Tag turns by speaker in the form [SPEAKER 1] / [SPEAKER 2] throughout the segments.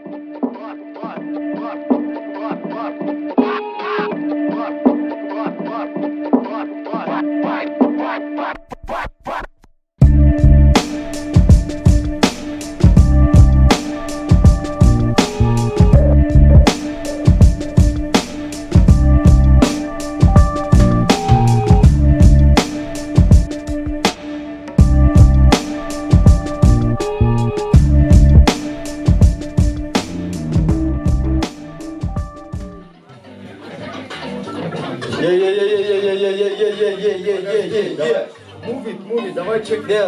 [SPEAKER 1] Move it, давай чек.
[SPEAKER 2] Не,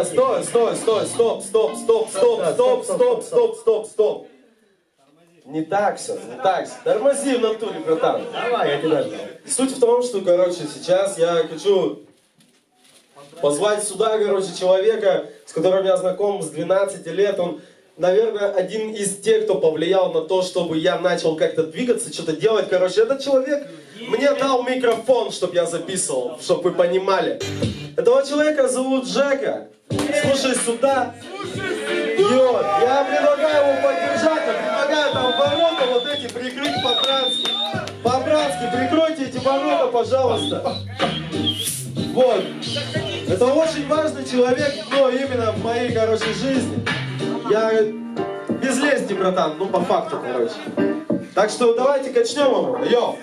[SPEAKER 2] стоп. Не так все, не так все. Тормози в натуре, братан.
[SPEAKER 1] Давай, я тебя жду.
[SPEAKER 2] Суть в том, что, короче, сейчас я хочу позвать сюда, короче, человека, с которым я знаком с 12 лет. Он, наверное, один из тех, кто повлиял на то, чтобы я начал как-то двигаться, что-то делать. Короче, этот человек мне дал микрофон, чтобы я записывал, чтобы вы понимали. Этого человека зовут Жека. Слушай сюда. Йо, я предлагаю его поддержать, я предлагаю там ворота вот эти прикрыть по-братски. По-братски, прикройте эти ворота, пожалуйста. Вот. Это очень важный человек, но именно в моей, короче, жизни. Я без лести, братан, ну по факту, короче. Так что давайте качнем его. Йо!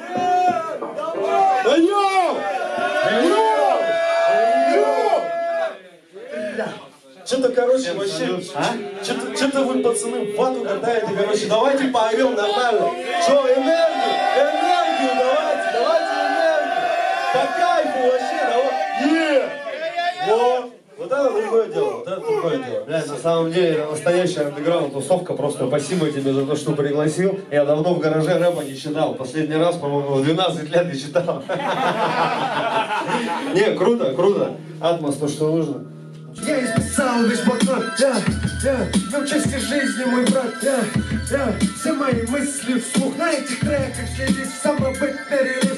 [SPEAKER 2] Йо! Что-то, короче, вообще, что-то вы, пацаны, в вату катаете, короче, давайте поорем нормально. Что, энергию, давайте энергию. По кайфу вообще, давай. Вот это другое дело,
[SPEAKER 1] Бля, на самом деле, это настоящая андеграунд тусовка, просто спасибо тебе за то, что пригласил. Я давно в гараже рэпа не читал, последний раз, по-моему, в 12 лет не читал. Не, круто, атмос, то, что нужно.
[SPEAKER 3] Я исписал весь блокнот, я участие жизни, мой брат, все мои мысли вслух на этих треках, следи самобытный релиз,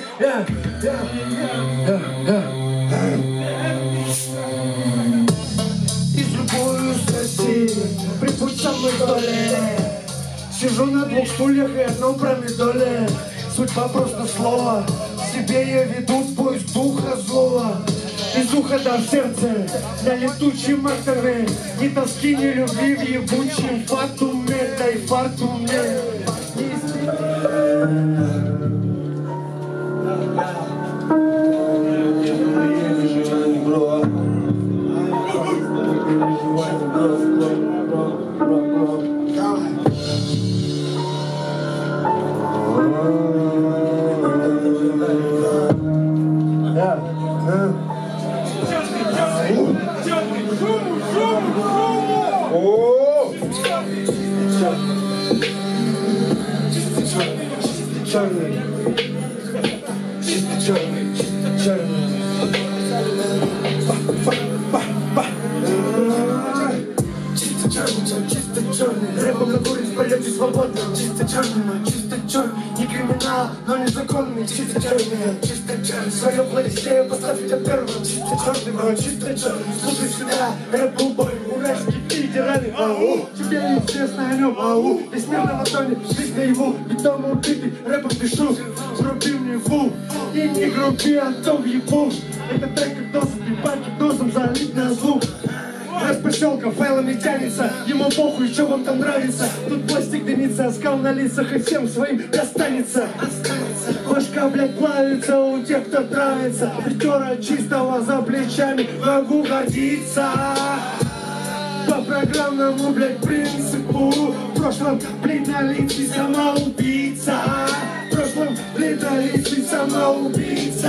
[SPEAKER 3] из любую страсти, прибудь со мной в доле, сижу на двух стульях и одном промедоле, судьба просто слово, себе я веду в поиск духа злого. Из уха до сердца, на летучей мартове, ни тоски, ни любви в ебучем фатуме, дай фарту мне. Рэпом на курить в полете свободно. Чисто черный, не криминал, но незаконный. Чисто черный, в своем плейлисте я поставь тебя первым. Чисто черный, бро, чисто черный. Слушай сюда, рэп был бой, уральский федеральный. Тебе неизвестно о нем, весь мир на ладони, жизнь наяву. Ведь дома убитый, рэпом пишу, груби мне фу. И не груби, а то въебу. Это трек как доза, припад гипнозом залить на звук. Раз поселка файлами тянется, ему похуй, что вам там нравится. Тут пластик дымится, оскал на лицах и всем своим достанется. Башка, блядь, плавится у тех, кто нравится. Пятера чистого за плечами, могу гордиться. По программному, блядь, принципу. В прошлом бледнолицый самоубийца. В прошлом бледнолицый самоубийца.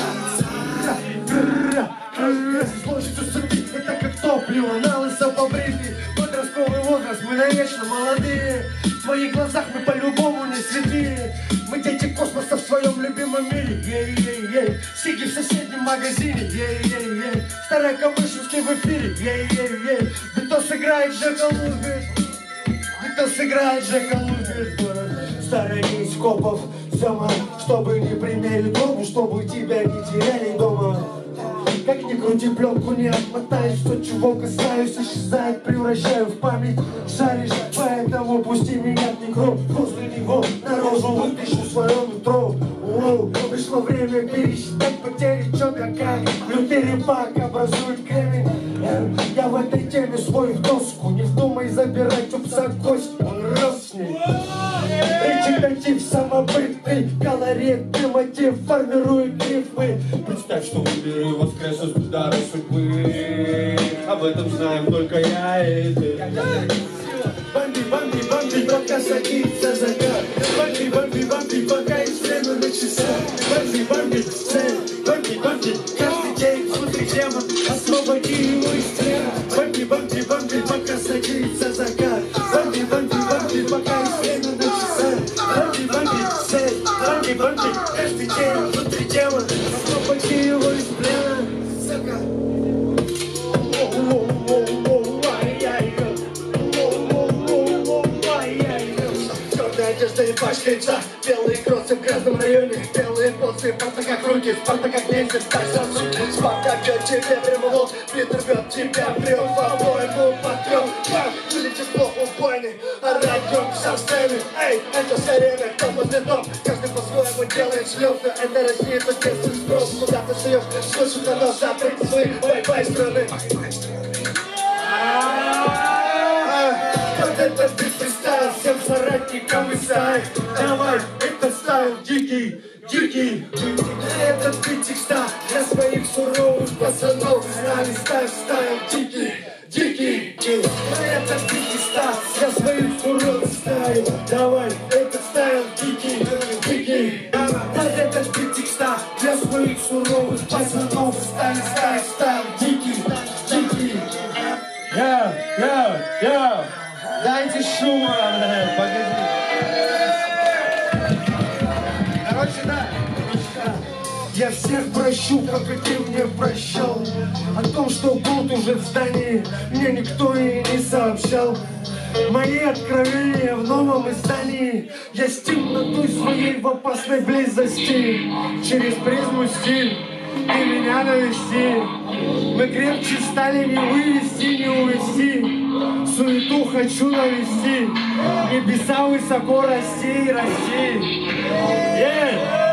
[SPEAKER 3] Сложится судить, это как топливо, на лысо побритый. Подростковый возраст, мы навечно молодые. В твоих глазах мы по-любому не святые. Мы дети космоса в своем любимом мире. Ей-ей-ей, сиги в соседнем магазине. Ей-ей-ей, старая Камышинский в эфире. Ей-ей-ей, Битос играет, Жека лупит. Битос играет, Жека лупит. Старая нить копов, сама, чтобы не примерить дому, чтобы тебя не теряли дома. Как ни крути, пленку не отмотаешь, что чего касаюсь, исчезает, превращаю в память. Шаришь по этому того, пусти меня в микро, возле него наружу выпишу свое метро. Пришло время пересчитать потери, чё да как. Лютый пак образует кремень. Я в этой теме свой в доску. Не вздумай забирать у пса кость, он рос с ней. Речитатив самобытный, колоритный мотив формирует рифмы. Представь, что умер и воскрес из удара судьбы.
[SPEAKER 1] Об этом знаем только я и ты.
[SPEAKER 3] Бомби, бомби, бомби, пока садится закат. Бомби, бомби, бомби, пока есть время на часах. Бомби, бомби, цель, бомби, бомби, каждый день внутри демон, освободи его из плена. Бомби, бомби, бомби, пока садится закат. Бомби, бомби, бомби, пока есть время на часах. Бомби, бомби, цель, бомби, бомби, каждый день внутри демон, освободи его из плена. Сука. Одежда и пачка лица, белые кроссы в грязном районе, белые боссы, Спарта как руки, Спарта как нельзя, так сосуд. Спарта бьет тебе прямо в лоб, Питер бьет тебя, прет по-моему, патрон. Вылетишь плохо в бойне, орать громко со сцены. Эй, это все время, кто возле дом, каждый по-своему делает шлёпка. Это Россия, это детский спрос, куда ты суешь, слышит на нос, запрыгни свои бай-бай страны. Вот это ты представил всем соратникам и сай. Давай, это стайл дикий, дикий. Этот бит текста для своих суровых пацанов. Знали стайл дикий, дикий. Это бит текста для своих суровых стайл. Давай, этот стайл дикий, дикий. Этот бит текста для своих суровых пацанов. Стайл дикий, дикий.
[SPEAKER 1] Дайте шума, погоди. Короче, да.
[SPEAKER 3] Я всех прощу, как и ты мне прощал. О том, что был уже в здании, мне никто и не сообщал. Мои откровения в новом издании. Я с темнотой своей в опасной близости. Через призму стиль ты меня навести. Мы крепче стали, не вывести, не увести. Суету хочу навести. Небеса высоко расти и расти.